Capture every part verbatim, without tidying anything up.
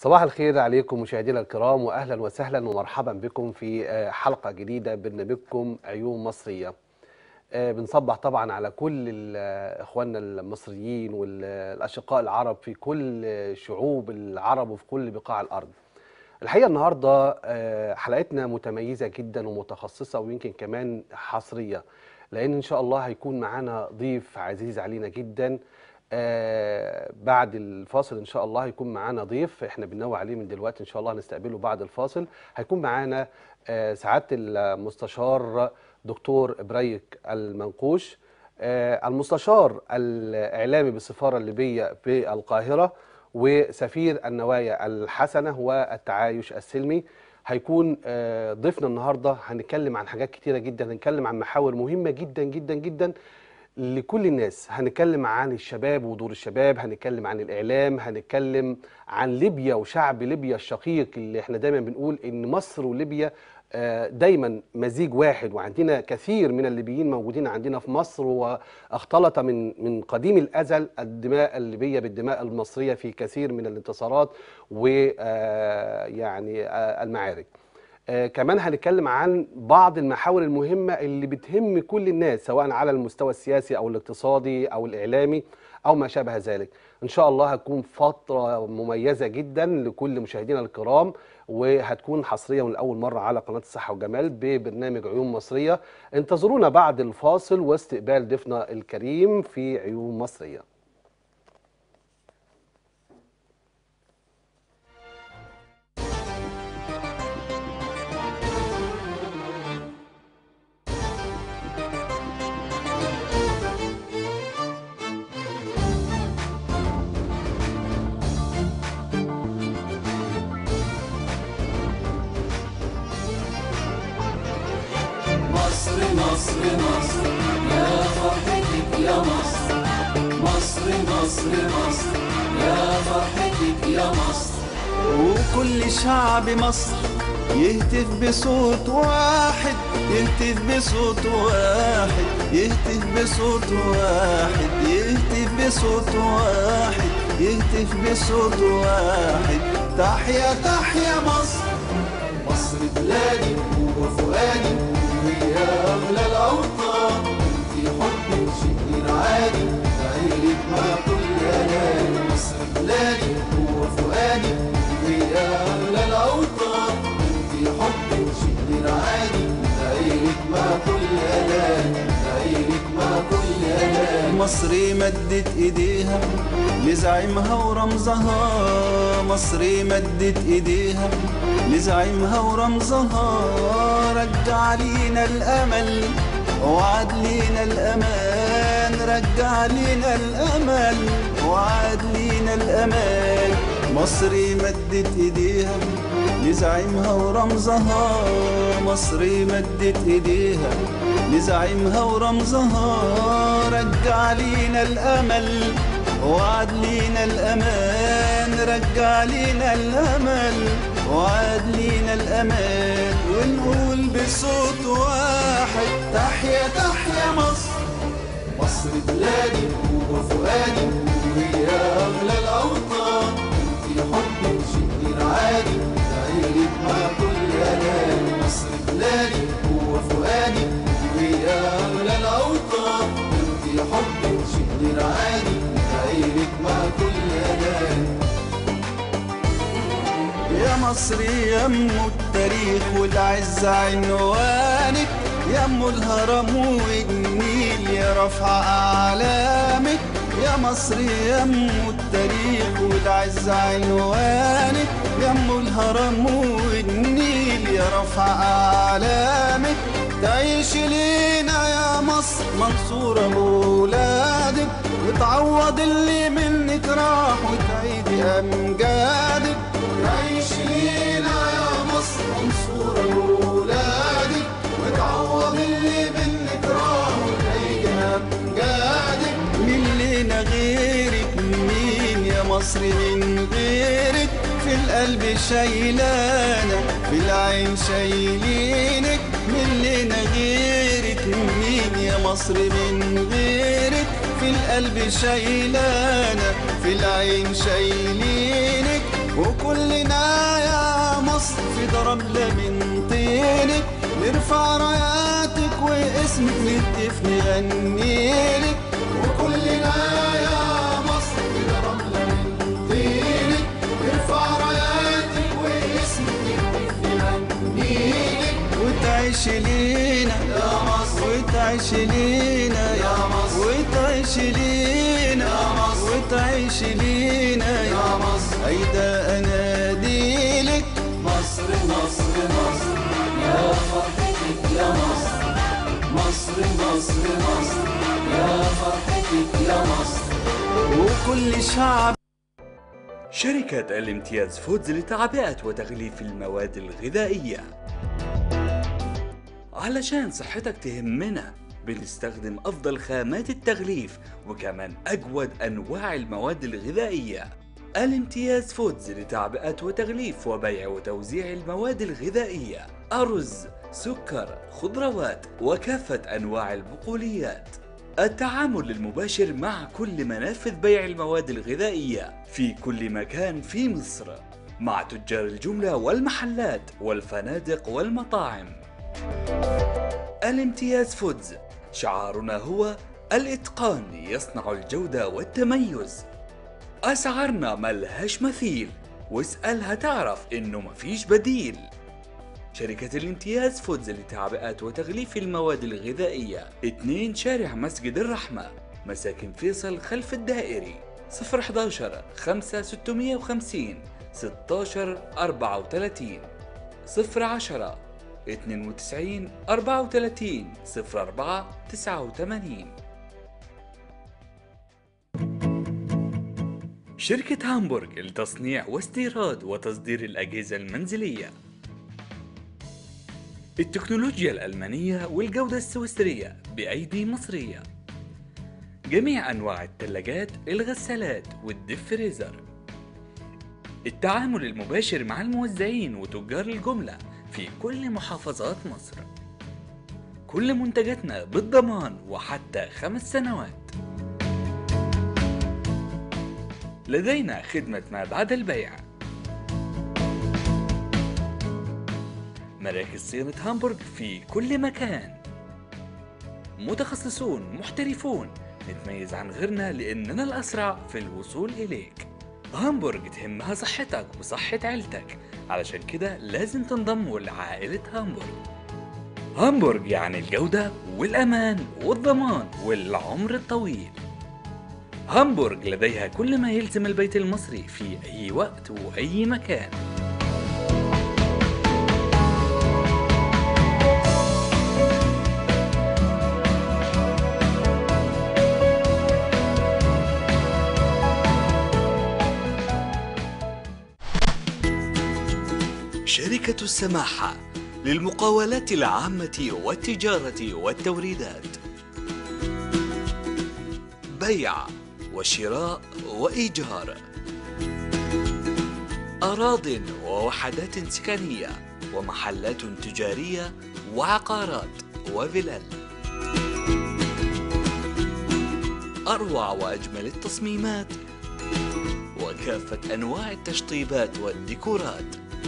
صباح الخير عليكم مشاهدينا الكرام، واهلا وسهلا ومرحبا بكم في حلقه جديده برنامجكم عيون مصريه. بنصبح طبعا على كل اخواننا المصريين والاشقاء العرب في كل شعوب العرب وفي كل بقاع الارض. الحقيقه النهارده حلقتنا متميزه جدا ومتخصصه ويمكن كمان حصريه، لان ان شاء الله هيكون معانا ضيف عزيز علينا جدا. آه بعد الفاصل ان شاء الله هيكون معانا ضيف احنا بننوع عليه من دلوقتي، ان شاء الله هنستقبله بعد الفاصل. هيكون معانا آه سعاده المستشار دكتور ابريك المنقوش، آه المستشار الاعلامي بالسفاره الليبيه في القاهره وسفير النوايا الحسنه والتعايش السلمي. هيكون آه ضيفنا النهارده. هنتكلم عن حاجات كتيره جدا، هنتكلم عن محاور مهمه جدا جدا جدا لكل الناس. هنتكلم عن الشباب ودور الشباب، هنتكلم عن الإعلام، هنتكلم عن ليبيا وشعب ليبيا الشقيق اللي احنا دايما بنقول إن مصر وليبيا دايما مزيج واحد، وعندنا كثير من الليبيين موجودين عندنا في مصر، واختلط من من قديم الأزل الدماء الليبية بالدماء المصرية في كثير من الانتصارات ويعني المعارك. آه كمان هنتكلم عن بعض المحاور المهمة اللي بتهم كل الناس، سواء على المستوى السياسي أو الاقتصادي أو الإعلامي أو ما شابه ذلك. إن شاء الله هتكون فترة مميزة جدا لكل مشاهدينا الكرام، وهتكون حصرية من أول مرة على قناة الصحة والجمال ببرنامج عيون مصرية. انتظرونا بعد الفاصل واستقبال ضيفنا الكريم في عيون مصرية. مصر مصر يا فرحتك يا مصر، مصر مصر مصر يا فرحتك يا مصر. وكل شعب مصر يهتف بصوت واحد، يهتف بصوت واحد، يهتف بصوت واحد، يهتف بصوت واحد، يهتف بصوت واحد. تحيا تحيا مصر، مصر بلادي وفؤادي وهي أغلى الأوطان. في حبك شيء عادي تعيلك مع كل أناني. مصر بلادي وفؤادي وهي أغلى الأوطان. في حبك شيء عادي تعيلك مع كل أناني، تعيلك مع كل أناني. مصر مدت ايديها لزعيمها ورمزها، مصر مدت ايديها لزعيمها ورمزها. رجع لينا الامل وعاد لينا الامان، رجع لينا الامل وعاد لينا الامان. مصر مدت ايديها لزعيمها ورمزها، مصر مدت ايديها لزعيمها ورمزها. رجع لينا الامل وعاد لينا الامان، رجع لينا الامل وعاد لينا الامان. ونقول بصوت واحد تحيا تحيا مصر، مصر بلادي وفؤادي وهي أغلى الأوطان. في حبك شيء عادي تعيلك مع كل أناني. مصر بلادي وفؤادي وهي أغلى الأوطان. في حبك شيء عادي تعيلك مع كل أناني. يا مصر يمو التاريخ والعز عنوانك، يمو الهرم والنيل يا رفع أعلامك. يا مصر يمو التاريخ والعز عنوانك، يمو الهرم والنيل يا رفع أعلامك. تعيش لينا يا مصر منصورة بولادك، وتعوض اللي منك راح وتعيد أمجادك. تعيش لينا يا مصر منصورة بولادك، وتعوض اللي منك راح وتعيد أمجادك. مين لينا غيرك، مين يا مصر من غيرك؟ في القلب شايلانا، في العين شايلينك. مين لينا غيرك، مين يا مصر من غيرك؟ في القلب شايلانا، في العين شايلينك. وكلنا يا مصر في رملة من طينك نرفع راياتك واسمك نهتف نغنيلك. وكلنا يا مصر في رملة من طينك نرفع راياتك واسمك نهتف نغنيلك. وتعيش لينا يا مصر وتعيش لينا يا مصر وتعيش لينا يا مصر وتعيش لينا يا مصر. هيدا اناديلك مصر مصر مصر يا فرحتك يا مصر. مصر مصر مصر يا فرحتك يا مصر. وكل شعب. شركة الامتياز فودز لتعبئة وتغليف المواد الغذائية. علشان صحتك تهمنا بنستخدم أفضل خامات التغليف وكمان أجود أنواع المواد الغذائية. الامتياز فودز لتعبئة وتغليف وبيع وتوزيع المواد الغذائية، أرز، سكر، خضروات وكافة أنواع البقوليات. التعامل المباشر مع كل منافذ بيع المواد الغذائية في كل مكان في مصر مع تجار الجملة والمحلات والفنادق والمطاعم. الامتياز فودز شعارنا هو الإتقان يصنع الجودة والتميز. أسعارنا ملهاش مثيل، واسألها تعرف إنه مفيش بديل. شركة الامتياز فودز لتعبئة وتغليف المواد الغذائية، اثنين شارع مسجد الرحمة، مساكن فيصل خلف الدائري، صفر واحد واحد خمسة ستمية وخمسين ستاشر أربعة وثلاثين، صفر عشرة اثنين وتسعين أربعة وثلاثين صفر أربعة تسعة وثمانين. شركة هامبورغ لتصنيع واستيراد وتصدير الأجهزة المنزلية. التكنولوجيا الألمانية والجودة السويسرية بأيدي مصرية. جميع أنواع الثلاجات، الغسالات والديب فريزر. التعامل المباشر مع الموزعين وتجار الجملة في كل محافظات مصر. كل منتجاتنا بالضمان وحتى خمس سنوات. لدينا خدمة ما بعد البيع. مراكز صيانة هامبورغ في كل مكان. متخصصون محترفون نتميز عن غيرنا لأننا الأسرع في الوصول إليك. هامبورغ تهمها صحتك وصحة عيلتك، علشان كده لازم تنضموا لعائلة هامبورغ. هامبورغ يعني الجودة والأمان والضمان والعمر الطويل. هامبورغ لديها كل ما يلزم البيت المصري في أي وقت وأي مكان. شركة السماحة للمقاولات العامة والتجارة والتوريدات. بيع وشراء وإيجار أراضٍ ووحدات سكنية ومحلات تجارية وعقارات وفلل. أروع وأجمل التصميمات وكافة أنواع التشطيبات والديكورات.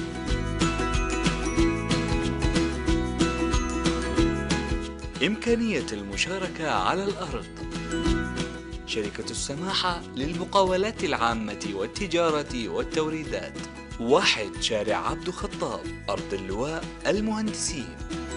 إمكانية المشاركة على الأرض. شركة السماحة للمقاولات العامة والتجارة والتوريدات، واحد شارع عبد خطاب، أرض اللواء المهندسين.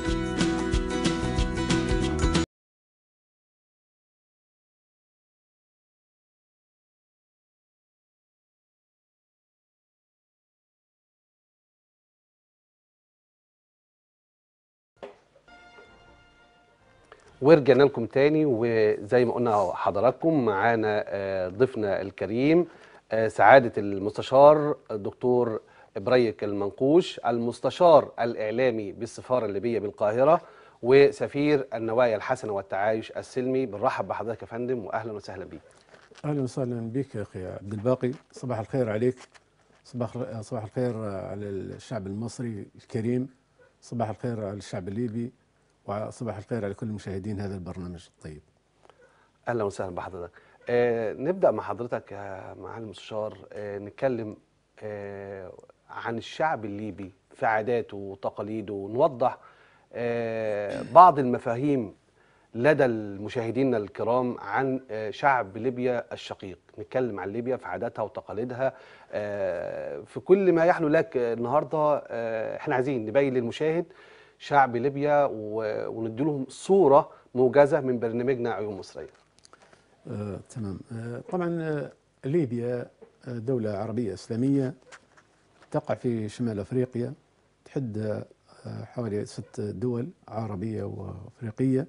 ورجعنا لكم تاني، وزي ما قلنا حضراتكم معانا ضيفنا الكريم سعادة المستشار الدكتور بريك المنقوش، المستشار الإعلامي بالسفارة الليبية بالقاهرة وسفير النوايا الحسنة والتعايش السلمي. بنرحب بحضرتك يا فندم واهلا وسهلا بيك. اهلا وسهلا بك يا اخي عبد الباقي، صباح الخير عليك، صباح صباح الخير على الشعب المصري الكريم، صباح الخير على الشعب الليبي، وصباح الخير على كل مشاهدين هذا البرنامج الطيب. اهلا وسهلا بحضرتك. آه نبدا مع حضرتك يا معالي المستشار، آه نتكلم آه، عن الشعب الليبي في عاداته وتقاليده، ونوضح آه، بعض المفاهيم لدى المشاهدين الكرام عن آه، شعب ليبيا الشقيق. نتكلم عن ليبيا في عاداتها وتقاليدها، آه، في كل ما يحلو لك آه، النهارده. آه، احنا عايزين نبين للمشاهد شعب ليبيا و- ونديلهم صورة موجزة من برنامجنا عيون مصرية. آه تمام. آه طبعا آه ليبيا آه دولة عربية إسلامية تقع في شمال أفريقيا، تحد آه حوالي ست دول عربية وأفريقية،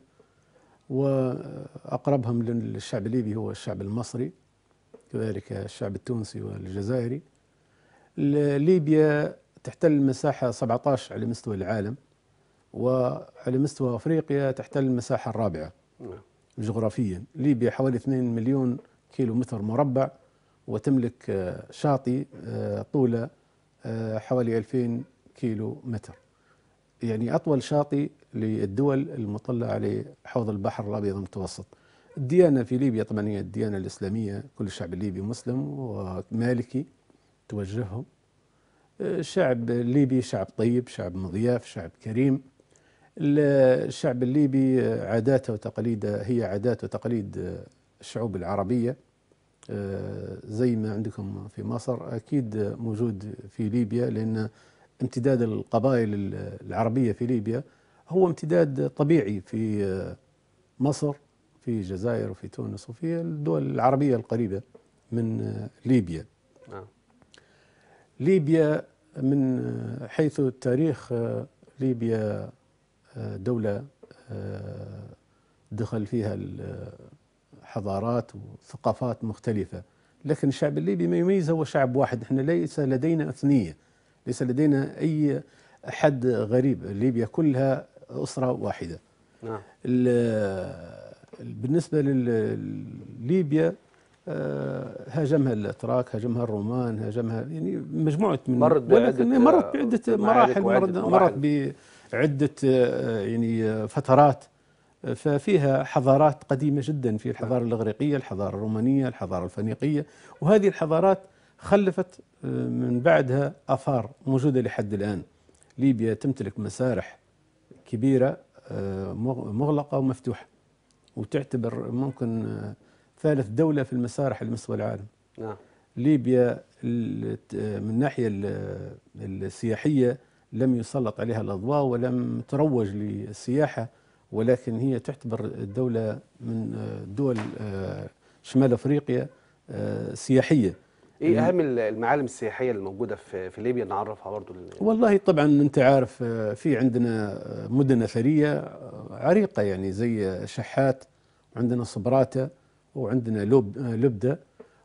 وأقربهم للشعب الليبي هو الشعب المصري، كذلك الشعب التونسي والجزائري. ليبيا تحتل مساحة سبعة عشر على مستوى العالم، وعلى مستوى أفريقيا تحتل المساحة الرابعة نعم. جغرافيا. ليبيا حوالي اثنين مليون كيلو متر مربع، وتملك آه، شاطئ آه، طوله آه، حوالي ألفين كيلو متر، يعني أطول شاطئ للدول المطلة على حوض البحر الأبيض المتوسط. الديانة في ليبيا طبعا هي الديانة الإسلامية، كل الشعب الليبي مسلم ومالكي توجههم. آه، الشعب الليبي شعب طيب، شعب مضياف، شعب كريم. الشعب الليبي عاداته وتقاليده هي عادات وتقاليد الشعوب العربية، زي ما عندكم في مصر أكيد موجود في ليبيا، لأن امتداد القبائل العربية في ليبيا هو امتداد طبيعي في مصر، في الجزائر وفي تونس وفي الدول العربية القريبة من ليبيا. نعم. ليبيا من حيث التاريخ، ليبيا دولة دخل فيها حضارات وثقافات مختلفة، لكن الشعب الليبي ما يميزه هو شعب واحد. احنا ليس لدينا أثنية، ليس لدينا أي حد غريب، ليبيا كلها أسرة واحدة. نعم. بالنسبة لليبيا هاجمها الأتراك، هاجمها الرومان، هاجمها يعني مجموعة من مرت بعدة مرت بعدة مراحل، وعدة مرت بعدة يعني فترات. ففيها حضارات قديمة جدا، في الحضارة الإغريقية، الحضارة الرومانية، الحضارة الفينيقية، وهذه الحضارات خلفت من بعدها آثار موجودة لحد الآن. ليبيا تمتلك مسارح كبيرة مغلقة ومفتوحة، وتعتبر ممكن ثالث دولة في المسارح على مستوى العالم. نعم. ليبيا من الناحية السياحية لم يسلط عليها الأضواء ولم تروج للسياحة، ولكن هي تعتبر دولة من دول شمال أفريقيا سياحية. ايه اهم المعالم السياحيه اللي موجوده في في ليبيا نعرفها برضو؟ والله طبعا انت عارف في عندنا مدن اثريه عريقه، يعني زي شحات، وعندنا صبراته، وعندنا لب لبده،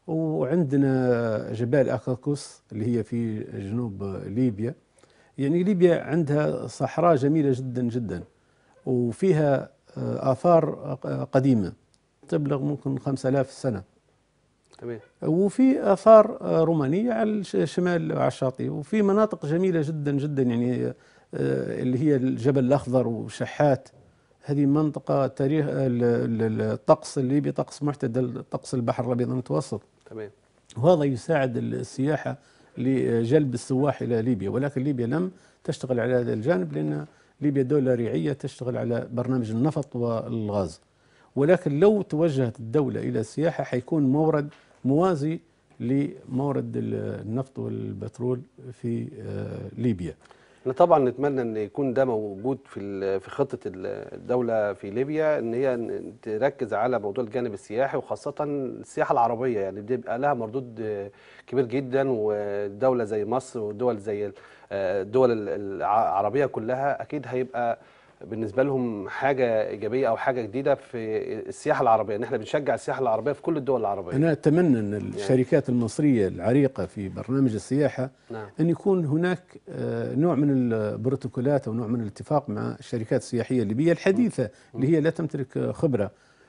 وعندنا جبال اكاكوس اللي هي في جنوب ليبيا. يعني ليبيا عندها صحراء جميله جدا جدا، وفيها آثار قديمة تبلغ ممكن خمسة آلاف سنة. تمام. وفي آثار رومانية على الشمال على الشاطئ، وفي مناطق جميلة جدا جدا، يعني اللي هي الجبل الأخضر وشحات. هذه منطقة تاريخ الطقس الليبي طقس معتدل، طقس البحر الأبيض المتوسط. تمام. وهذا يساعد السياحة لجلب السواح إلى ليبيا، ولكن ليبيا لم تشتغل على هذا الجانب، لأن ليبيا دولة ريعية تشتغل على برنامج النفط والغاز. ولكن لو توجهت الدولة إلى السياحة حيكون مورد موازي لمورد النفط والبترول في ليبيا. احنا طبعا نتمنى ان يكون ده موجود في في خطه الدوله في ليبيا، ان هي تركز على موضوع الجانب السياحي، وخاصه السياحه العربيه، يعني بيبقى لها مردود كبير جدا. ودوله زي مصر ودول زي الدول العربيه كلها اكيد هيبقى بالنسبه لهم حاجه ايجابيه او حاجه جديده في السياحه العربيه، ان احنا بنشجع السياحه العربيه في كل الدول العربيه. انا اتمنى ان الشركات المصريه العريقه في برنامج السياحه نعم. ان يكون هناك نوع من البروتوكولات او نوع من الاتفاق مع الشركات السياحيه الليبيه الحديثه اللي هي لا تمتلك خبره،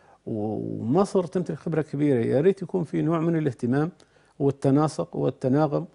ومصر تمتلك خبره كبيره. يا ريت يكون في نوع من الاهتمام والتناسق والتناغم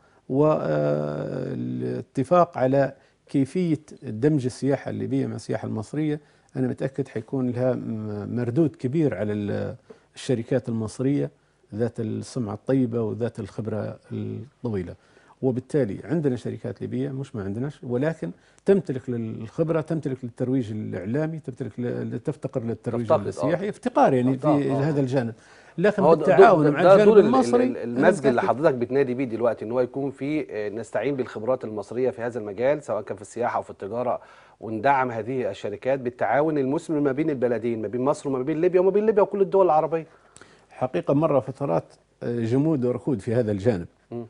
والاتفاق على كيفية دمج السياحة الليبية مع السياحة المصرية. أنا متأكد حيكون لها مردود كبير على الشركات المصرية ذات السمعة الطيبة وذات الخبرة الطويلة. وبالتالي عندنا شركات ليبية، مش ما عندناش، ولكن تمتلك للخبرة، تمتلك للترويج الإعلامي، تمتلك ل- تفتقر للترويج تفتقد، آه. السياحي، افتقار يعني في آه، آه. هذا الجانب. لكن هو ده- بالتعاون ده- مع ده الجانب دور ال- المصري ال- أنا المسج اللي متأكد. حضرتك بتنادي بيه دلوقتي، ان هو يكون في آه، نستعين بالخبرات المصريه في هذا المجال، سواء كان في السياحه او في التجاره، وندعم هذه الشركات بالتعاون المثمر ما بين البلدين، ما بين مصر وما بين ليبيا وما بين ليبيا وكل الدول العربيه. حقيقة مرة فترات جمود وركود في هذا الجانب.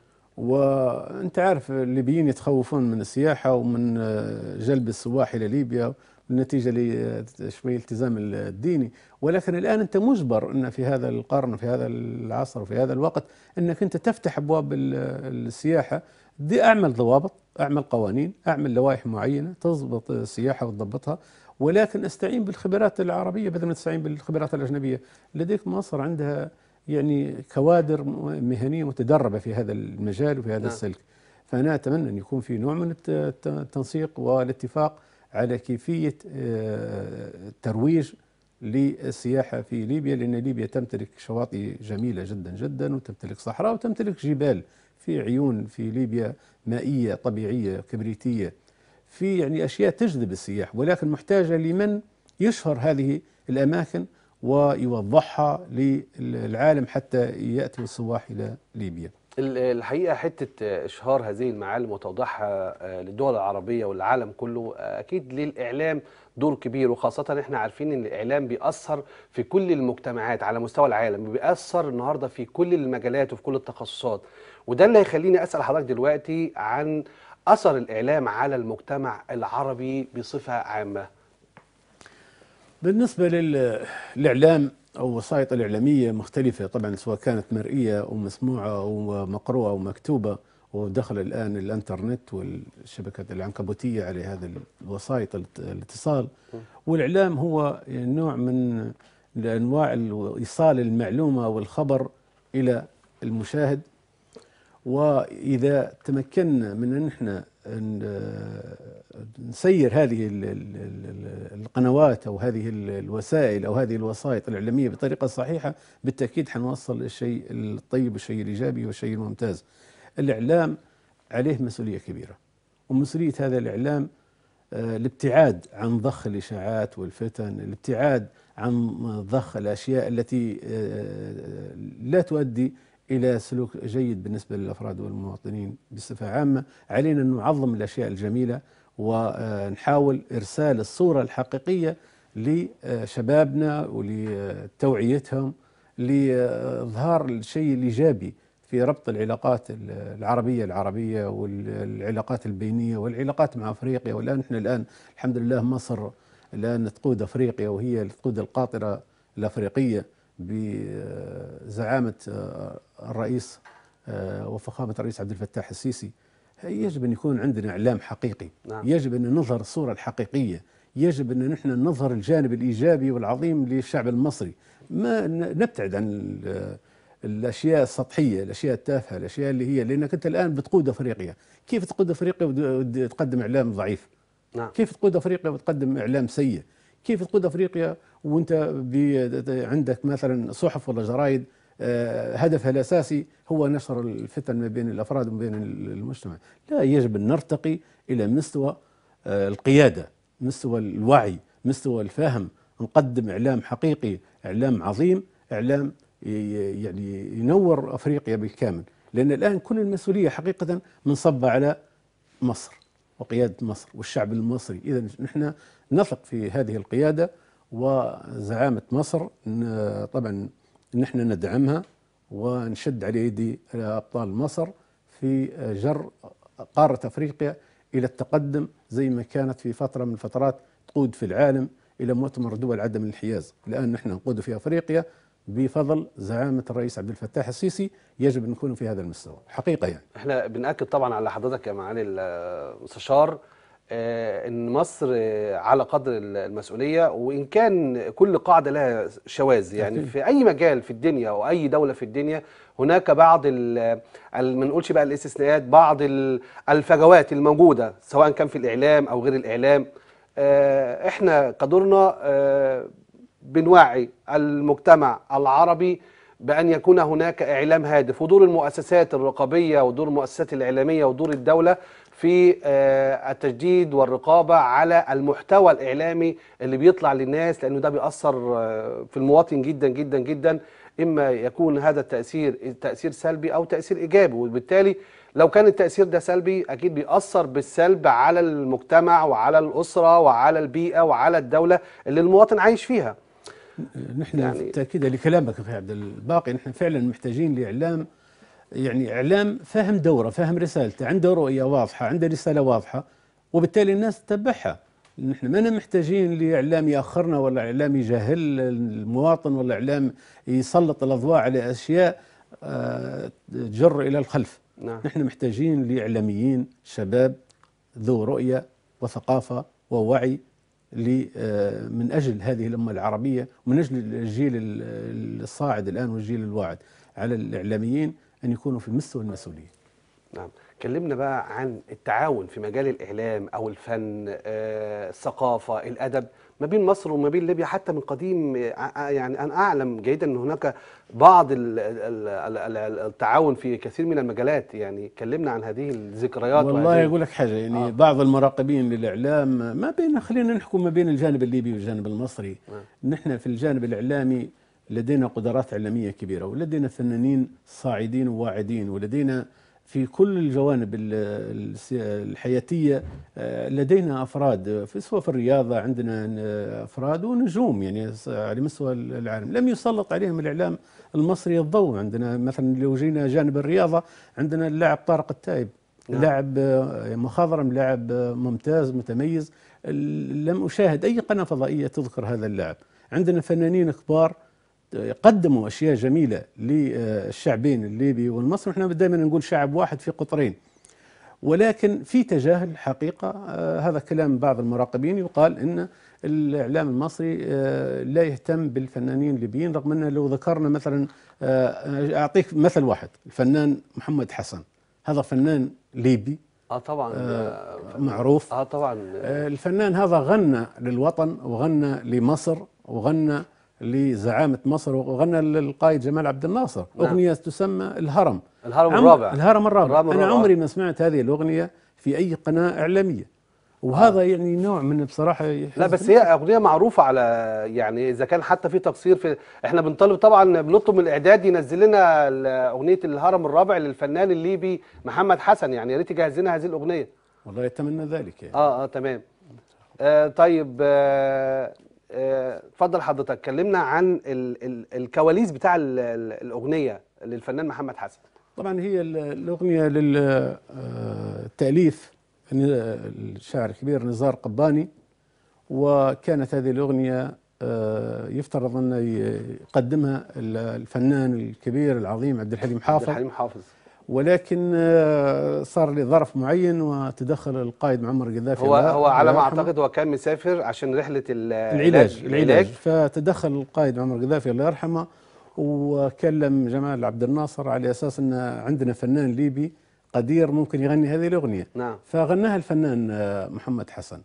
وانت عارف الليبيين يتخوفون من السياحة ومن جلب السواح إلى ليبيا نتيجة لشوية التزام الديني، ولكن الآن أنت مجبر أن في هذا القرن، في هذا العصر، في هذا الوقت، أنك أنت تفتح أبواب السياحة. دي أعمل ضوابط، أعمل قوانين، أعمل لوائح معينة تضبط السياحة وتضبطها، ولكن استعين بالخبرات العربية بدل ما تستعين بالخبرات الأجنبية. لديك مصر عندها يعني كوادر مهنية متدربة في هذا المجال وفي هذا نعم. السلك. فأنا أتمنى أن يكون في نوع من الت- التنسيق والاتفاق على كيفية آه، الترويج للسياحة في ليبيا، لأن ليبيا تمتلك شواطئ جميلة جدا جدا، وتمتلك صحراء، وتمتلك جبال. في عيون في ليبيا مائية طبيعية كبريتية، في يعني أشياء تجذب السياح، ولكن محتاجة لمن يشهر هذه الأماكن ويوضحها للعالم حتى يأتوا السواح إلى ليبيا. ال- الحقيقه حته اشهار هذه المعالم وتوضيحها آه، للدول العربيه والعالم كله، آه، اكيد للاعلام دور كبير، وخاصه احنا عارفين ان الاعلام بيأثر في كل المجتمعات على مستوى العالم، بيأثر النهارده في كل المجالات وفي كل التخصصات. وده اللي هيخليني اسال حضرتك دلوقتي عن اثر الاعلام على المجتمع العربي بصفه عامه. بالنسبة للإعلام أو وسائط الإعلامية مختلفة طبعا، سواء كانت مرئية أو مسموعة أو مقروءة أو مكتوبة، ودخل الآن الإنترنت والشبكات العنكبوتية على هذه الوسائط الاتصال. والإعلام هو نوع من أنواع إيصال المعلومة والخبر إلى المشاهد. وإذا تمكنا من أن احنا نسير هذه ال- ال- ال- القنوات أو هذه ال- الوسائل أو هذه الوسائط الإعلامية بطريقة صحيحة، بالتأكيد حنوصل الشيء الطيب والشيء الإيجابي والشيء الممتاز. الإعلام عليه مسؤولية كبيرة، ومسؤولية هذا الإعلام آه، الابتعاد عن ضخ الإشاعات والفتن، الابتعاد عن ضخ الأشياء التي آه، لا تؤدي إلى سلوك جيد بالنسبة للأفراد والمواطنين بصفة عامة. علينا أن نعظم الأشياء الجميلة ونحاول إرسال الصورة الحقيقية لشبابنا ولتوعيتهم، لإظهار الشيء الإيجابي في ربط العلاقات العربية العربية والعلاقات البينية والعلاقات مع أفريقيا. والآن إحنا الآن الحمد لله مصر الآن تقود أفريقيا، وهي تقود القاطرة الأفريقية بزعامة الرئيس وفخامة الرئيس عبد الفتاح السيسي. يجب أن يكون عندنا إعلام حقيقي. نعم. يجب أن نظهر الصورة الحقيقية، يجب أن نحن نظهر الجانب الإيجابي والعظيم للشعب المصري، ما نبتعد عن ال- الأشياء السطحية، الأشياء التافهة، الأشياء اللي هي، لأنك أنت الآن بتقود أفريقيا. كيف تقود أفريقيا وتقدم إعلام ضعيف؟ نعم. كيف تقود أفريقيا وتقدم إعلام سيء؟ كيف تقود أفريقيا وأنت بي- عندك مثلا صحف ولا جرايد آه، هدفها الأساسي هو نشر الفتن ما بين الأفراد وما بين المجتمع؟ لا، يجب أن نرتقي إلى مستوى آه، القيادة، مستوى الوعي، مستوى الفهم، نقدم إعلام حقيقي، إعلام عظيم، إعلام ي- يعني ينور أفريقيا بالكامل. لأن الآن كل المسؤولية حقيقة منصبة على مصر وقيادة مصر والشعب المصري. إذا نحن نثق في هذه القيادة وزعامة مصر، ن- طبعا نحن ندعمها ونشد على أيدي أبطال مصر في جر قارة أفريقيا إلى التقدم، زي ما كانت في فترة من الفترات تقود في العالم إلى مؤتمر دول عدم الانحياز. الآن نحن نقود في أفريقيا بفضل زعامة الرئيس عبد الفتاح السيسي. يجب أن نكون في هذا المستوى حقيقة. يعني احنا بنأكد طبعا على حضرتك يا معالي المستشار آه، ان مصر آه، على قدر المسؤوليه، وان كان كل قاعده لها شواذ، يعني أكيد. في اي مجال في الدنيا او اي دوله في الدنيا هناك بعض ال- ال- ما نقولش بقى الاستثناءات، بعض ال- الفجوات الموجوده سواء كان في الاعلام او غير الاعلام. آه، احنا كدورنا آه، بنوعي المجتمع العربي بأن يكون هناك إعلام هادف، ودور المؤسسات الرقابية ودور المؤسسات الإعلامية ودور الدولة في آه، التجديد والرقابة على المحتوى الإعلامي اللي بيطلع للناس، لأنه ده بيأثر آه، في المواطن جدا جدا جدا. إما يكون هذا التأثير تأثير سلبي أو تأثير إيجابي، وبالتالي لو كان التأثير ده سلبي أكيد بيأثر بالسلب على المجتمع وعلى الأسرة وعلى البيئة وعلى الدولة اللي المواطن عايش فيها. نحن يعني- يعني تأكيدا لكلامك أخي عبد الباقي، نحن فعلا محتاجين لإعلام، يعني إعلام فاهم دوره، فاهم رسالته، عنده رؤية واضحة، عنده رسالة واضحة، وبالتالي الناس تتبعها. نحن ما محتاجين لإعلام يأخرنا، ولا إعلام يجهل المواطن، ولا إعلام يسلط الأضواء على أشياء آه، تجر إلى الخلف. نعم. نحن محتاجين لإعلاميين شباب ذو رؤية وثقافة ووعي ل- آه، من أجل هذه الأمة العربية، ومن أجل الجيل ال- الصاعد الآن والجيل الواعد. على الإعلاميين أن يكونوا في مستوى المسؤولية. نعم. كلمنا بقى عن التعاون في مجال الإعلام أو الفن، آه، الثقافة، الأدب، ما بين مصر وما بين ليبيا حتى من قديم. آه، يعني أنا أعلم جيدا أن هناك بعض ال- ال- ال- ال- التعاون في كثير من المجالات. يعني كلمنا عن هذه الذكريات. والله وهذه- أقول لك حاجة، يعني آه. بعض المراقبين للإعلام ما بين، خلينا نحكم ما بين الجانب الليبي والجانب المصري. نعم. نحن في الجانب الإعلامي لدينا قدرات إعلامية كبيرة، ولدينا فنانين صاعدين وواعدين، ولدينا في كل الجوانب ال- الس- الحياتية آه، لدينا أفراد في سواء في الرياضة، عندنا آه، أفراد ونجوم يعني س- على مستوى العالم لم يسلط عليهم الإعلام المصري الضوء. عندنا مثلا لو جينا جانب الرياضة، عندنا اللاعب طارق التايب، نعم. لاعب آه، مخضرم، لاعب آه، ممتاز متميز. ال- لم أشاهد أي قناة فضائية تذكر هذا اللاعب. عندنا فنانين كبار قدموا أشياء جميلة للشعبين الليبي والمصري. احنا دائما نقول شعب واحد في قطرين، ولكن في تجاهل حقيقة. آه، هذا كلام بعض المراقبين، يقال إن الإعلام المصري آه، لا يهتم بالفنانين الليبيين، رغم أن لو ذكرنا مثلا آه، أعطيك مثل واحد، الفنان محمد حسن، هذا فنان ليبي اه طبعا. آه، معروف. اه طبعا. آه، الفنان هذا غنى للوطن، وغنى لمصر، وغنى لزعامة مصر، وغنى للقائد جمال عبد الناصر. نعم. أغنية تسمى الهرم. الهرم عم- الرابع. الهرم الرابع. الهرم أنا الرابع. عمري ما سمعت هذه الأغنية في أي قناة إعلامية، وهذا يعني نوع من بصراحة لا يحزن. بس هي اغنيه معروفه على، يعني اذا كان حتى في تقصير في، احنا بنطالب طبعا، بنطلب من الاعداد ينزل لنا ال- اغنيه الهرم الرابع للفنان الليبي محمد حسن. يعني يا ريت يجهز لنا هذه الاغنيه. والله يتمنى ذلك يعني. اه اه تمام. آه طيب، آه آه، اتفضل حضرتك كلمنا عن ال ال الكواليس بتاع ال ال الاغنيه للفنان محمد حسن. طبعا هي ال- الأغنية للتأليف الشاعر الكبير نزار قباني، وكانت هذه الأغنية آه، يفترض أن يقدمها ال- الفنان الكبير العظيم عبد الحليم عبد حافظ، الحليم حافظ. ولكن آه، صار لظرف معين وتدخل القائد معمر القذافي. هو الله- هو على الله ما يرحمه. اعتقد هو كان مسافر عشان رحله ال- العلاج العلاج فتدخل القائد معمر القذافي الله يرحمه، وكلم جمال عبد الناصر على اساس ان عندنا فنان ليبي قدير ممكن يغني هذه الاغنيه، نعم. فغناها الفنان آه، محمد حسن.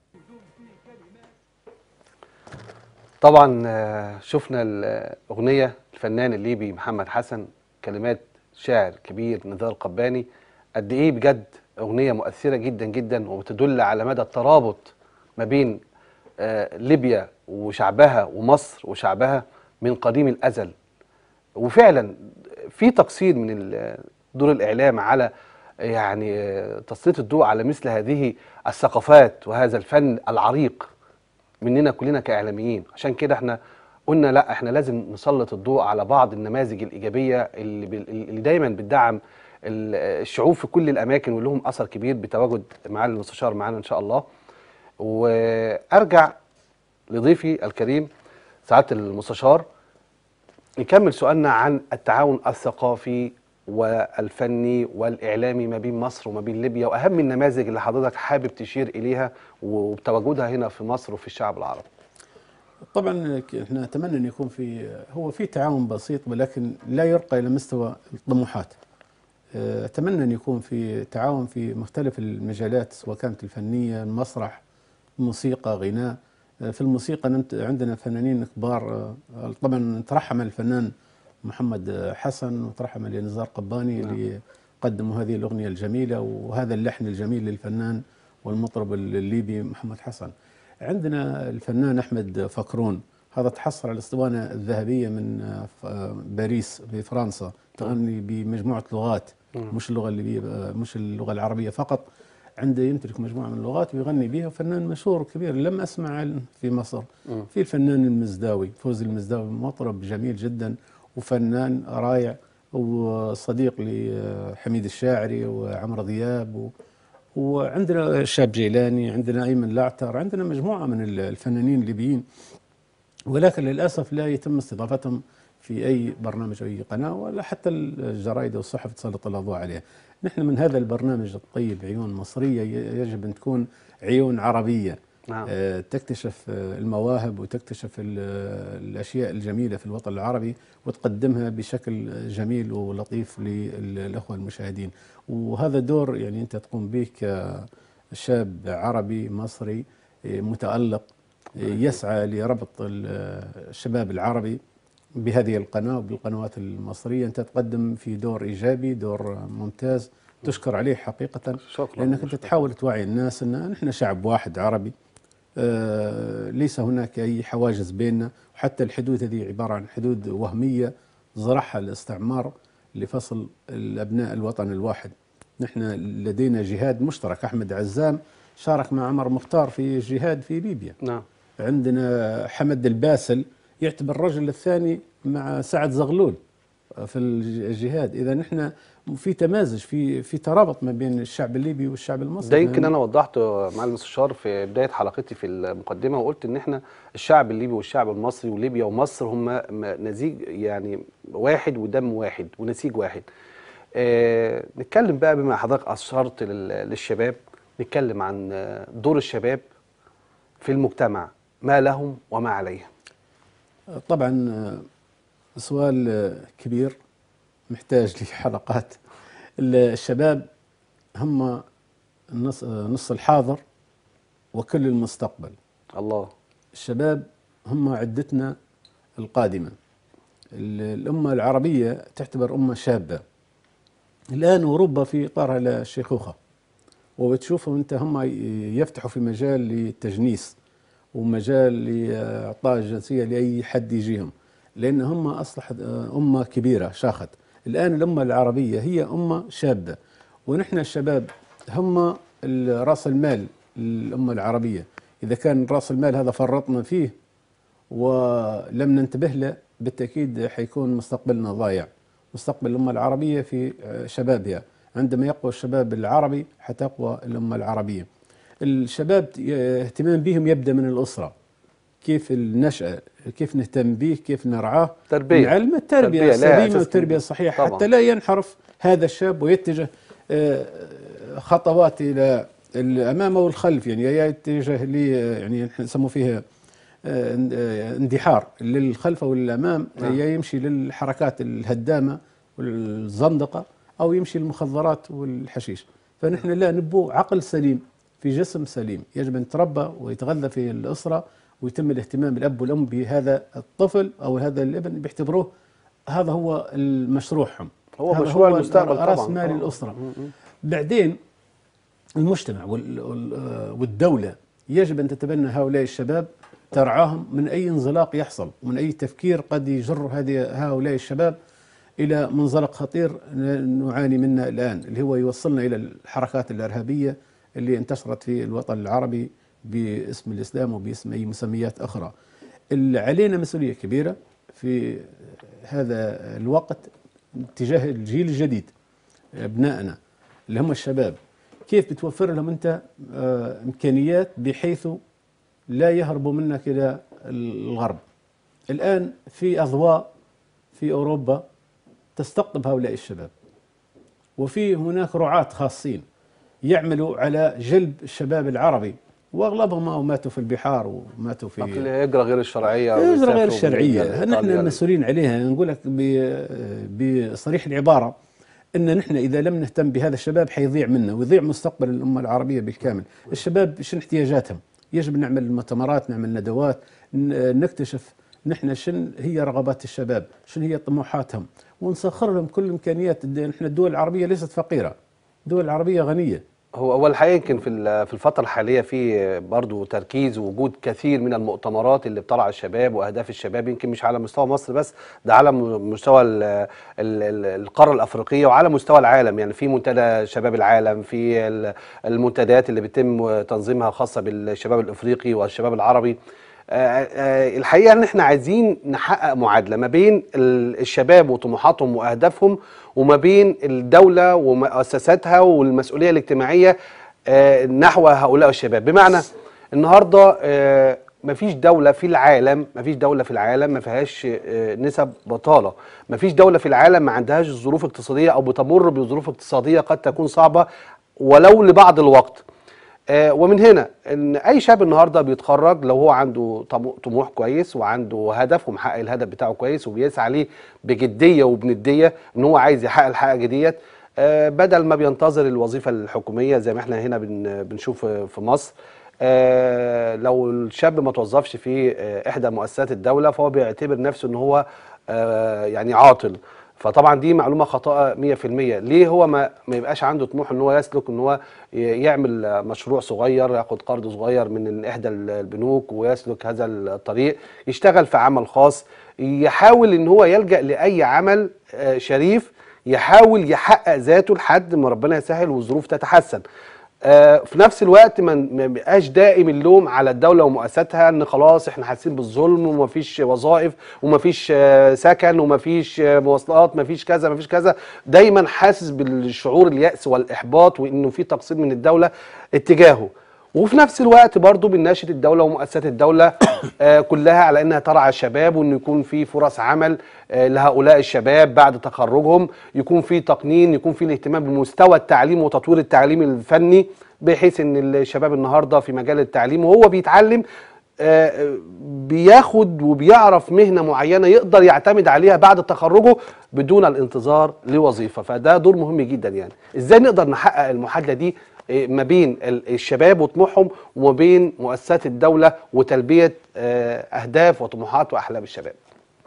طبعا آه، شفنا الأغنية الفنان الليبي محمد حسن، كلمات شاعر كبير نزار قباني. قد إيه بجد أغنية مؤثرة جدا جدا، وبتدل على مدى الترابط ما بين آه، ليبيا وشعبها ومصر وشعبها من قديم الأزل. وفعلا في تقصير من ال- دور الإعلام على يعني آه، تسليط الضوء على مثل هذه الثقافات وهذا الفن العريق مننا كلنا كإعلاميين. عشان كده احنا قلنا لا، احنا لازم نسلط الضوء على بعض النماذج الإيجابية اللي, بال- اللي دايما بتدعم ال- الشعوب في كل الأماكن، ولهم أثر كبير بتواجد معالي المستشار معانا إن شاء الله. وأرجع لضيفي الكريم سعادة المستشار، نكمل سؤالنا عن التعاون الثقافي والفني والإعلامي ما بين مصر وما بين ليبيا، وأهم النماذج اللي حضرتك حابب تشير إليها وبتواجدها هنا في مصر وفي الشعب العربي. طبعا احنا نتمنى ان يكون في، هو في تعاون بسيط ولكن لا يرقى الى مستوى الطموحات. اه، اتمنى ان يكون في تعاون في مختلف المجالات، سواء كانت الفنيه، المسرح، موسيقى، غناء. اه، في الموسيقى ننت- عندنا فنانين كبار. اه، طبعا نترحم على الفنان محمد حسن وترحم لنزار قباني نعم. اللي قدموا هذه الأغنية الجميلة وهذا اللحن الجميل للفنان والمطرب الليبي محمد حسن. عندنا الفنان أحمد فكرون، هذا تحصل على الاسطوانة الذهبية من باريس في فرنسا، تغني بمجموعة لغات مش اللغة الليبية، مش اللغة العربية فقط، عنده يمتلك مجموعة من اللغات ويغني بها، فنان مشهور كبير لم أسمع في مصر. في الفنان المزداوي، فوزي المزداوي، مطرب جميل جدا وفنان رائع وصديق لحميد الشاعري وعمرو دياب و... وعندنا الشاب جيلاني، عندنا أيمن الأعتر، عندنا مجموعة من الفنانين الليبيين، ولكن للأسف لا يتم استضافتهم في أي برنامج أو أي قناة، ولا حتى الجرائد والصحف تسلط الأضواء عليها. نحن من هذا البرنامج الطيب عيون مصرية يجب أن تكون عيون عربية. نعم. تكتشف المواهب وتكتشف الأشياء الجميلة في الوطن العربي وتقدمها بشكل جميل ولطيف للأخوة المشاهدين، وهذا دور يعني أنت تقوم به كشاب عربي مصري متألق يسعى لربط الشباب العربي بهذه القناة وبالقنوات المصرية. أنت تقدم في دور إيجابي، دور ممتاز تشكر عليه حقيقة، لأنك أنت تحاول توعي الناس أن نحن شعب واحد عربي، آه ليس هناك أي حواجز بيننا، وحتى الحدود هذه عبارة عن حدود وهمية زرعها الاستعمار لفصل الأبناء الوطن الواحد. نحن لدينا جهاد مشترك، أحمد عزام شارك مع عمر مختار في جهاد في ليبيا. نعم. عندنا حمد الباسل يعتبر الرجل الثاني مع سعد زغلول في الجهاد. إذا نحن في تمازج، في في ترابط ما بين الشعب الليبي والشعب المصري. ده يمكن انا وضحته مع المستشار في بدايه حلقتي في المقدمه، وقلت ان احنا الشعب الليبي والشعب المصري وليبيا ومصر هم نسيج يعني واحد ودم واحد ونسيج واحد. آه نتكلم بقى بما حضرتك اشرت للشباب، نتكلم عن دور الشباب في المجتمع، ما لهم وما عليهم. طبعا سؤال كبير محتاج لحلقات. الشباب هم نص, نص الحاضر وكل المستقبل. الله. الشباب هم عدتنا القادمة. الأمة العربية تعتبر أمة شابة الآن، أوروبا في إطارها للشيخوخة، وبتشوفهم أنت هم يفتحوا في مجال للتجنيس ومجال لإعطاء الجنسية لأي حد يجيهم، لأن هم أصبحت أمة كبيرة شاخت. الآن الأمة العربية هي أمة شابة، ونحن الشباب هم رأس المال الأمة العربية. إذا كان رأس المال هذا فرطنا فيه ولم ننتبه له بالتأكيد حيكون مستقبلنا ضايع. مستقبل الأمة العربية في شبابها، عندما يقوى الشباب العربي حتقوى الأمة العربية. الشباب اهتمام بهم يبدأ من الأسرة، كيف النشأة، كيف نهتم به، كيف نرعاه، تربية، نعلم التربية السليمة والتربية الصحيحة حتى لا ينحرف هذا الشاب ويتجه خطوات إلى الأمام والخلف، يعني يتجه لي يعني نسموه فيها اندحار للخلف أو للأمام، نعم. يمشي للحركات الهدامة والزندقة أو يمشي للمخدرات والحشيش. فنحن لا نبو عقل سليم في جسم سليم، يجب أن يتربى ويتغذى في الأسرة ويتم الاهتمام الأب والأم بهذا الطفل أو هذا الابن، بيعتبروه هذا هو مشروعهم، هو مشروع هو المستقبل طبعا، رأس مال الأسرة. بعدين المجتمع والدولة يجب أن تتبنى هؤلاء الشباب، ترعاهم من أي انزلاق يحصل ومن أي تفكير قد يجر هذه هؤلاء الشباب إلى منزلق خطير نعاني منه الآن، اللي هو يوصلنا إلى الحركات الإرهابية اللي انتشرت في الوطن العربي باسم الإسلام وباسم أي مسميات أخرى. علينا مسؤولية كبيرة في هذا الوقت تجاه الجيل الجديد، أبنائنا اللي هم الشباب، كيف بتوفر لهم أنت إمكانيات بحيث لا يهربوا منك إلى الغرب. الآن في أضواء في أوروبا تستقطب هؤلاء الشباب، وفي هناك رعاة خاصين يعملوا على جلب الشباب العربي، واغلبهم او ماتوا في البحار وماتوا في هجرة غير الشرعية، هجرة غير الشرعية. نحن المسؤولين عليها. نقول لك بصريح العبارة ان نحن اذا لم نهتم بهذا الشباب حيضيع منا ويضيع مستقبل الامة العربية بالكامل. الشباب شنو احتياجاتهم؟ يجب نعمل مؤتمرات، نعمل ندوات، نكتشف نحن شن هي رغبات الشباب، شن هي طموحاتهم، ونسخر لهم كل الامكانيات. نحن الدول العربيه ليست فقيره، الدول العربيه غنيه. هو هو الحقيقه يمكن في ال- في الفتره الحاليه في برضو تركيز ووجود كثير من المؤتمرات اللي بترعى الشباب واهداف الشباب، يمكن مش على مستوى مصر بس، ده على م- مستوى ال- ال- ال- القاره الافريقيه وعلى مستوى العالم. يعني في منتدى شباب العالم، في ال- المنتديات اللي بيتم تنظيمها خاصه بالشباب الافريقي والشباب العربي. آه، آه، الحقيقه ان احنا عايزين نحقق معادله ما بين ال- الشباب وطموحاتهم واهدافهم، وما بين الدوله ومؤسساتها والمسؤوليه الاجتماعيه آه، نحو هؤلاء الشباب. بمعنى النهارده آه، مفيش دوله في العالم مفيش دوله في العالم ما فيهاش آه، نسب بطاله، مفيش دوله في العالم ما عندهاش ظروف اقتصاديه او بتمر بظروف اقتصاديه قد تكون صعبه ولو لبعض الوقت. آه، ومن هنا ان اي شاب النهارده بيتخرج لو هو عنده طمو- طموح كويس وعنده هدف ومحقق الهدف بتاعه كويس وبيسعى ليه بجديه وبنديه ان هو عايز يحقق الحاجه ديت، آه، بدل ما بينتظر الوظيفه الحكوميه زي ما احنا هنا بن- بنشوف في مصر. آه، لو الشاب ما توظفش في آه، احدى مؤسسات الدوله فهو بيعتبر نفسه ان هو آه، يعني عاطل. فطبعا دي معلومه خاطئه مية في المية. ليه هو ما ما يبقاش عنده طموح ان هو يسلك ان هو ي- يعمل مشروع صغير، ياخد قرض صغير من احدى البنوك ويسلك هذا الطريق، يشتغل في عمل خاص، يحاول ان هو يلجأ لاي عمل آه، شريف، يحاول يحقق ذاته لحد ما ربنا يسهل والظروف تتحسن. آه، في نفس الوقت ما ما يبقاش دائم اللوم على الدوله ومؤسساتها ان خلاص احنا حاسين بالظلم ومفيش وظائف ومفيش آه، سكن ومفيش آه، مواصلات، مفيش كذا مفيش كذا. دايما حاسس بالشعور اليأس والاحباط وانه في تقصير من الدوله اتجاهه. وفي نفس الوقت برضو بنناشد الدولة ومؤسسات الدولة آه، كلها على انها ترعى الشباب، وانه يكون في فرص عمل آه، لهؤلاء الشباب بعد تخرجهم، يكون في تقنين، يكون في الاهتمام بمستوى التعليم وتطوير التعليم الفني، بحيث ان الشباب النهارده في مجال التعليم وهو بيتعلم آه، بياخد وبيعرف مهنة معينة يقدر يعتمد عليها بعد تخرجه بدون الانتظار لوظيفة. فده دور مهم جدا. يعني ازاي نقدر نحقق المعادلة دي آه، ما بين ال- الشباب وطموحهم وما بين مؤسسات الدولة وتلبية آه، أهداف وطموحات وأحلام الشباب؟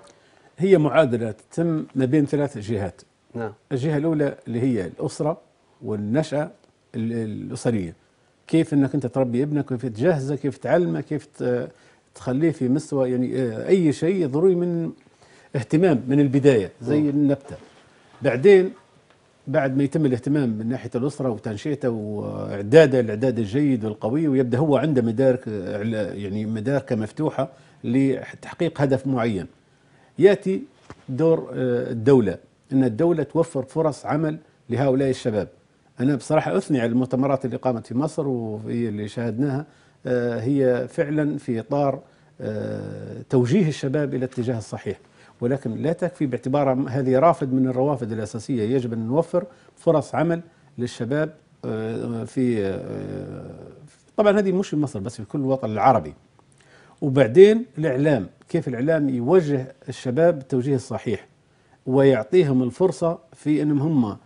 هي معادله تتم ما بين ثلاث جهات. نعم. الجهه الاولى اللي هي الاسره والنشاه ال- الاسريه، كيف انك انت تربي ابنك، كيف تجهزه، كيف تعلمه، كيف ت- تخليه في مستوى يعني آه، اي شيء ضروري من اهتمام من البدايه زي النبته. بعدين بعد ما يتم الاهتمام من ناحيه الاسره وتنشئته واعداده الاعداد الجيد والقوي، ويبدا هو عنده مدارك آه، يعني مداركه مفتوحه لتحقيق هدف معين، ياتي دور آه، الدوله، ان الدوله توفر فرص عمل لهؤلاء الشباب. انا بصراحه اثني على المؤتمرات اللي قامت في مصر وهي اللي شاهدناها، آه، هي فعلا في اطار آه، توجيه الشباب الى الاتجاه الصحيح، ولكن لا تكفي باعتبارها هذه رافد من الروافد الاساسيه. يجب ان نوفر فرص عمل للشباب آه، في آه، طبعا هذه مش في مصر بس، في كل الوطن العربي. وبعدين الإعلام، كيف الإعلام يوجه الشباب التوجيه الصحيح ويعطيهم الفرصة في أنهم هم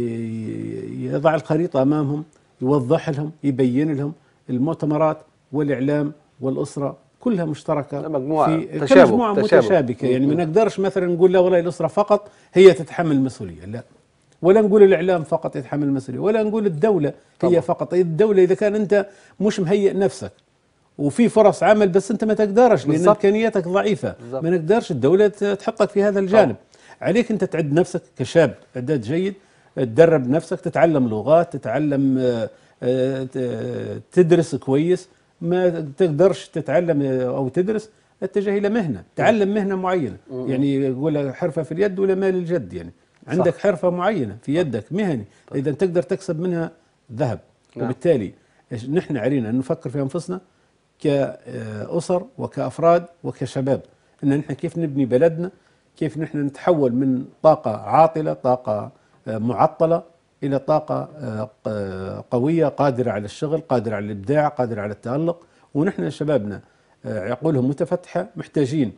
يضع الخريطة أمامهم، يوضح لهم، يبين لهم. المؤتمرات والإعلام والأسرة كلها مشتركة مجموعة في تشابه مجموعة تشابه. متشابكة. يعني ما نقدرش مثلا نقول لا والله الأسرة فقط هي تتحمل المسؤولية، لا، ولا نقول الإعلام فقط يتحمل المسؤولية، ولا نقول الدولة هي طبعا. فقط. الدولة إذا كان أنت مش مهيئ نفسك وفي فرص عمل بس انت ما تقدرش لان بالظبط. امكانياتك ضعيفه، بالظبط. ما نقدرش الدوله تحقق في هذا الجانب. عليك انت تعد نفسك كشاب اعداد جيد، تدرب نفسك، تتعلم لغات، تتعلم آه، آه، ت- تدرس كويس. ما تقدرش تتعلم او تدرس، اتجه الى مهنه، تعلم مهنه معينه. يعني يقول حرفه في اليد ولا مال الجد، يعني عندك صح. حرفه معينه في يدك مهني اذا تقدر تكسب منها ذهب. نعم. وبالتالي إيش- نحن علينا ان نفكر في انفسنا كأسر وكأفراد وكشباب، ان نحن كيف نبني بلدنا، كيف نحن نتحول من طاقة عاطلة، طاقة آه، معطلة، إلى طاقة آه، ق- قوية قادرة على الشغل، قادرة على الإبداع، قادرة على التألق. ونحن شبابنا آه، عقولهم متفتحة، محتاجين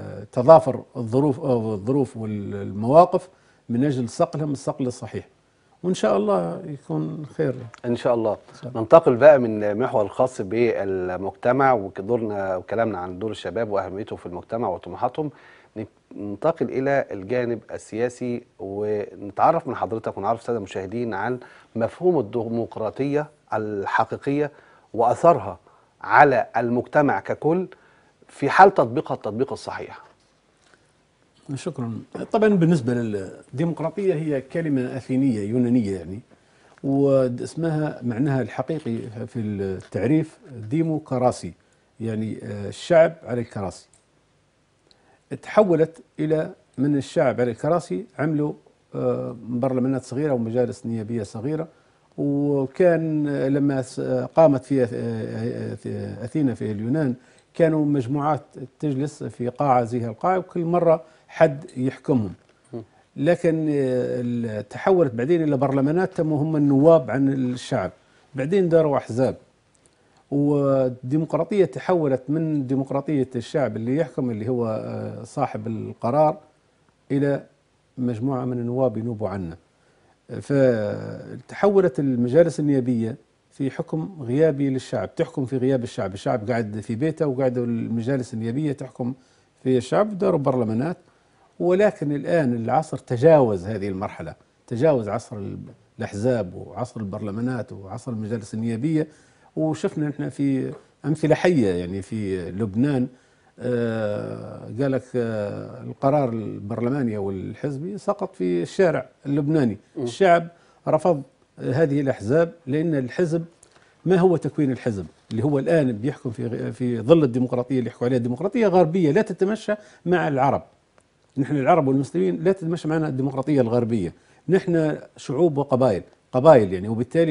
لتضافر الظروف أو الظروف والمواقف من أجل صقلهم الصقل الصحيح. وإن شاء الله يكون خير. ان شاء الله. شاء الله. ننتقل بقى من محور الخاص بالمجتمع ودورنا وكلامنا عن دور الشباب واهميته في المجتمع وطموحاتهم، ننتقل الى الجانب السياسي ونتعرف من حضرتك ونعرف الساده المشاهدين عن مفهوم الديمقراطيه الحقيقيه واثرها على المجتمع ككل في حال تطبيقها التطبيق الصحيح. شكرا. طبعا بالنسبة للديمقراطية هي كلمة أثينية يونانية يعني، واسمها معناها الحقيقي في التعريف ديموكراسي، يعني الشعب على الكراسي. تحولت إلى من الشعب على الكراسي عملوا برلمانات صغيرة ومجالس نيابية صغيرة. وكان لما قامت في أثينا في اليونان كانوا مجموعات تجلس في قاعة زي هالقاعة وكل مرة حد يحكمهم، لكن تحولت بعدين إلى برلمانات تموا هم النواب عن الشعب، بعدين داروا أحزاب، والديمقراطية تحولت من ديمقراطية الشعب اللي يحكم اللي هو صاحب القرار إلى مجموعة من النواب ينوبوا عنه. فتحولت المجالس النيابية في حكم غيابي للشعب، تحكم في غياب الشعب، الشعب قاعد في بيته وقاعدوا المجالس النيابية تحكم في الشعب، داروا برلمانات. ولكن الآن العصر تجاوز هذه المرحلة، تجاوز عصر الأحزاب وعصر البرلمانات وعصر المجالس النيابية. وشفنا نحن في أمثلة حية يعني في لبنان آه قال لك آه القرار البرلماني أو الحزبي سقط في الشارع اللبناني. الشعب رفض هذه الأحزاب لأن الحزب ما هو تكوين الحزب اللي هو الآن بيحكم في في ظل الديمقراطية اللي يحكوا عليها ديمقراطية غربية لا تتمشى مع العرب. نحن العرب والمسلمين لا تتمشى معنا الديمقراطية الغربية، نحن شعوب وقبائل قبائل يعني، وبالتالي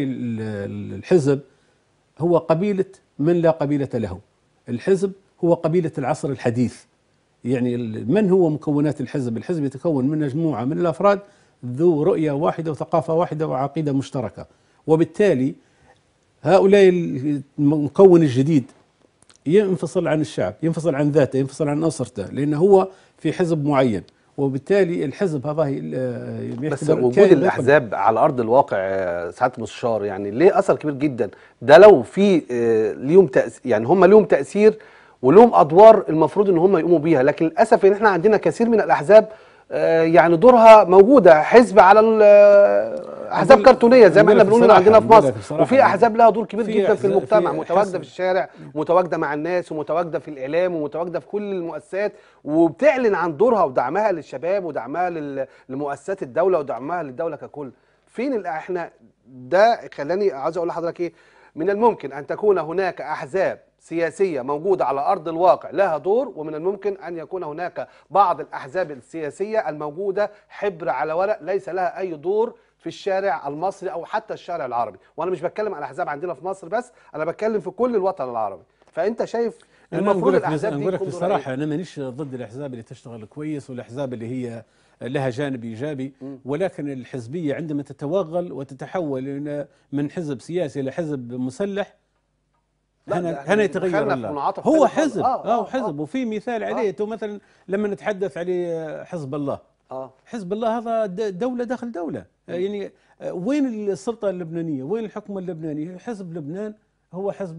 الحزب هو قبيلة من لا قبيلة له. الحزب هو قبيلة العصر الحديث. يعني من هو مكونات الحزب؟ الحزب يتكون من مجموعة من الأفراد ذو رؤية واحدة وثقافة واحدة وعقيدة مشتركة، وبالتالي هؤلاء المكون الجديد ينفصل عن الشعب، ينفصل عن ذاته، ينفصل عن أسرته، لأنه هو في حزب معين، وبالتالي الحزب هذا بس وجود الأحزاب على أرض الواقع سعادة المستشار يعني ليه أثر كبير جدا. ده لو في ليهم تأثير، يعني هم ليهم تأثير ولهم أدوار المفروض إن هم يقوموا بيها، لكن للأسف إن إحنا عندنا كثير من الأحزاب يعني دورها موجوده، حزب على احزاب كرتونيه زي ما احنا بنقول عندنا في مصر، وفي احزاب لها دور كبير جدا في المجتمع، متواجده في الشارع، متواجده مع الناس، ومتواجده في الاعلام، ومتواجده في كل المؤسسات، وبتعلن عن دورها ودعمها للشباب ودعمها لمؤسسات الدوله ودعمها للدوله ككل. فين احنا ده خلاني عايز اقول لحضرتك ايه، من الممكن ان تكون هناك احزاب سياسية موجودة على أرض الواقع لها دور، ومن الممكن أن يكون هناك بعض الأحزاب السياسية الموجودة حبر على ورق ليس لها أي دور في الشارع المصري أو حتى الشارع العربي. وأنا مش بتكلم على أحزاب عندنا في مصر بس، أنا بتكلم في كل الوطن العربي. فأنت شايف المفروض الأحزاب دي أقول لك بصراحة أنا مانيش ضد الأحزاب اللي تشتغل كويس والأحزاب اللي هي لها جانب إيجابي، ولكن الحزبية عندما تتوغل وتتحول من حزب سياسي إلى حزب مسلح هنا هنا يتغير الله. هو حزب اه, آه, آه حزب آه وفي مثال عليه تو مثلا لما نتحدث عليه حزب الله. اه حزب الله هذا دولة داخل دولة. آه يعني آه وين السلطة اللبنانية؟ وين الحكم اللبناني؟ حزب لبنان هو حزب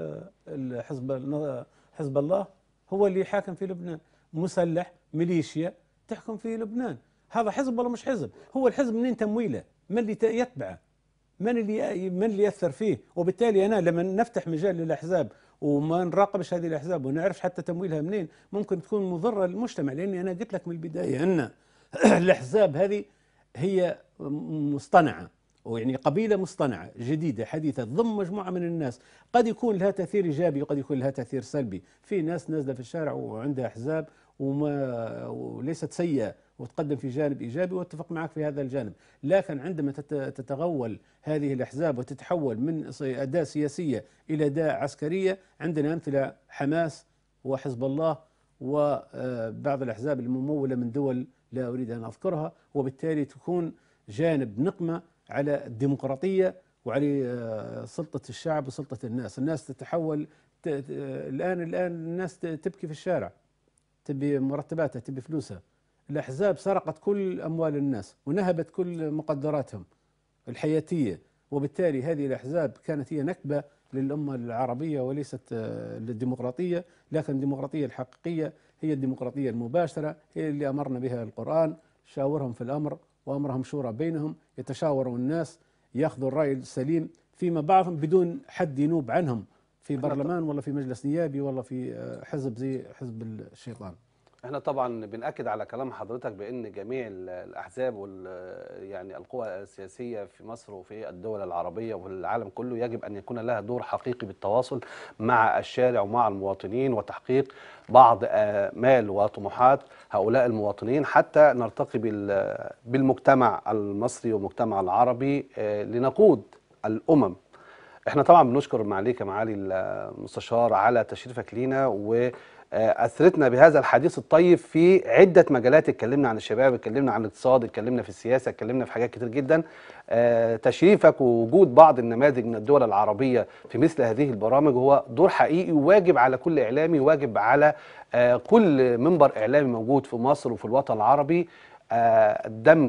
الحزب حزب الله هو اللي حاكم في لبنان، مسلح ميليشيا تحكم في لبنان. هذا حزب ولا مش حزب؟ هو الحزب منين تمويله؟ من اللي يتبعه؟ من اللي من اللي يأثر فيه؟ وبالتالي أنا لما نفتح مجال للأحزاب وما نراقبش هذه الأحزاب ونعرفش حتى تمويلها منين، ممكن تكون مضرة للمجتمع. لأني أنا قلت لك من البداية أن الأحزاب هذه هي مصطنعة، ويعني قبيلة مصطنعة جديدة حديثة تضم مجموعة من الناس، قد يكون لها تأثير إيجابي وقد يكون لها تأثير سلبي. في ناس نازلة في الشارع وعندها أحزاب وما وليست سيئة وتقدم في جانب إيجابي واتفق معك في هذا الجانب، لكن عندما تتغول هذه الأحزاب وتتحول من أداة سياسية إلى أداة عسكرية، عندنا أمثلة حماس وحزب الله وبعض الأحزاب الممولة من دول لا أريد أن أذكرها، وبالتالي تكون جانب نقمة على الديمقراطية وعلى سلطة الشعب وسلطة الناس. الناس تتحول الآن الآن الناس تبكي في الشارع، تبي مرتباتها، تبي فلوسها. الأحزاب سرقت كل أموال الناس ونهبت كل مقدراتهم، الحياتية. وبالتالي هذه الأحزاب كانت هي نكبة للأمة العربية وليست آه، للديمقراطية، لكن الديمقراطية الحقيقية هي الديمقراطية المباشرة، هي اللي أمرنا بها القرآن: شاورهم في الأمر وأمرهم شورى بينهم، يتشاوروا الناس ياخذوا الرأي السليم فيما بعضهم بدون حد ينوب عنهم في برلمان ولا في مجلس نيابي ولا في آه، حزب زي حزب الشيطان. احنا طبعا بنأكد على كلام حضرتك بأن جميع ال- الأحزاب وال يعني القوى السياسية في مصر وفي الدول العربية وفي العالم كله يجب أن يكون لها دور حقيقي بالتواصل مع الشارع ومع المواطنين وتحقيق بعض آمال وطموحات هؤلاء المواطنين حتى نرتقي بال- بالمجتمع المصري والمجتمع العربي آه، لنقود الأمم. احنا طبعا بنشكر معاليك يا معالي المستشار على تشريفك لينا واثرتنا بهذا الحديث الطيب في عده مجالات. اتكلمنا عن الشباب، اتكلمنا عن الاقتصاد، اتكلمنا في السياسه، اتكلمنا في حاجات كتير جدا. آه، تشريفك ووجود بعض النماذج من الدول العربيه في مثل هذه البرامج هو دور حقيقي وواجب على كل اعلامي، واجب على آه، كل منبر اعلامي موجود في مصر وفي الوطن العربي، آه، الدمج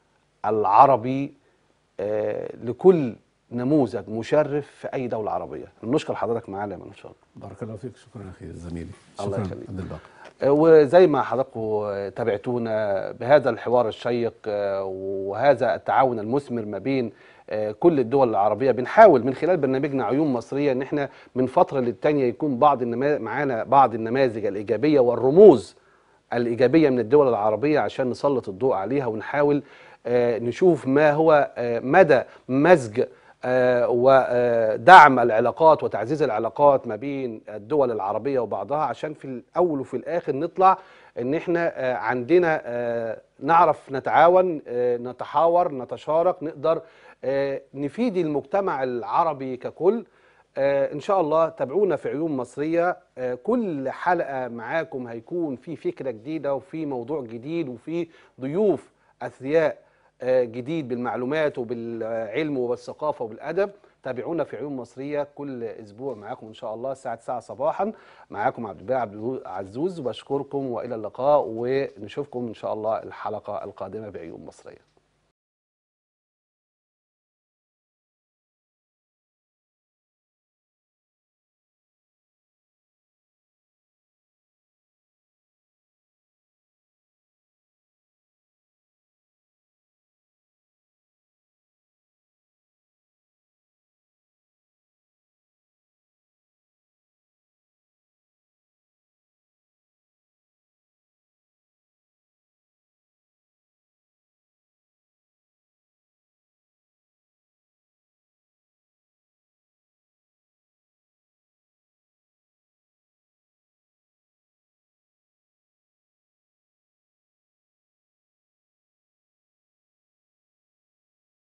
العربي آه، لكل نموذج مشرف في اي دوله عربيه. بنشكر حضرتك معانا يا منشار. بارك الله فيك. شكرا أخي زميلي. الله شكرا يخليك. عبد الباقي. آه، وزي ما حضراتكم تابعتونا بهذا الحوار الشيق آه، وهذا التعاون المثمر ما بين آه، كل الدول العربية، بنحاول من خلال برنامجنا عيون مصرية ان احنا من فترة للتانية يكون بعض النما... معانا بعض النماذج الإيجابية والرموز الإيجابية من الدول العربية عشان نسلط الضوء عليها ونحاول آه، نشوف ما هو آه، مدى مزج آه، ودعم العلاقات وتعزيز العلاقات ما بين الدول العربية وبعضها، عشان في الأول وفي الآخر نطلع إن إحنا آه، عندنا آه، نعرف نتعاون، آه، نتحاور، نتشارك، نقدر آه، نفيد المجتمع العربي ككل. آه، إن شاء الله تابعونا في عيون مصرية. آه، كل حلقة معاكم هيكون في فكرة جديدة وفي موضوع جديد وفي ضيوف أثرياء آه، جديد بالمعلومات وبالعلم وبالثقافة وبالأدب. تابعونا في عيون مصرية كل أسبوع معاكم إن شاء الله الساعة تسعة صباحا. معاكم عبد الباقي عبد عزوز، وبشكركم وإلى اللقاء، ونشوفكم إن شاء الله الحلقة القادمة بعيون مصرية.